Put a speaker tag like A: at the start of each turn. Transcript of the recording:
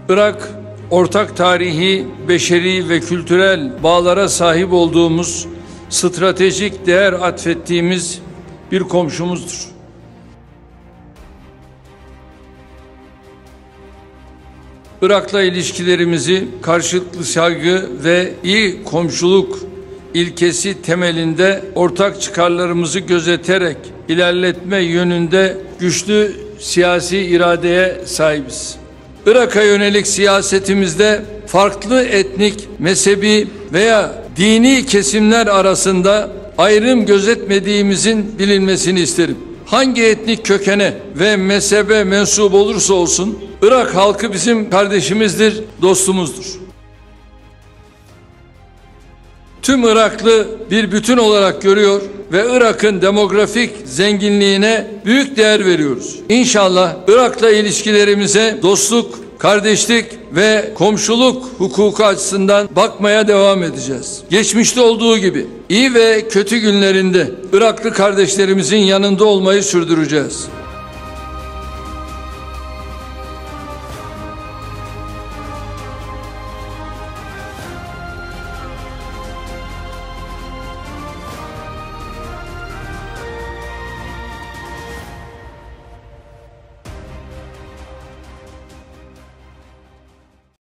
A: Irak, ortak tarihi, beşeri ve kültürel bağlara sahip olduğumuz, stratejik değer atfettiğimiz bir komşumuzdur. Irak'la ilişkilerimizi karşılıklı saygı ve iyi komşuluk ilkesi temelinde ortak çıkarlarımızı gözeterek ilerletme yönünde güçlü siyasi iradeye sahibiz. Irak'a yönelik siyasetimizde farklı etnik, mezhebi veya dini kesimler arasında ayrım gözetmediğimizin bilinmesini isterim. Hangi etnik kökene ve mezhebe mensup olursa olsun Irak halkı bizim kardeşimizdir, dostumuzdur. Tüm Iraklı bir bütün olarak görüyor ve Irak'ın demografik zenginliğine büyük değer veriyoruz. İnşallah Irak'la ilişkilerimize dostluk, kardeşlik ve komşuluk hukuku açısından bakmaya devam edeceğiz. Geçmişte olduğu gibi iyi ve kötü günlerinde Iraklı kardeşlerimizin yanında olmayı sürdüreceğiz.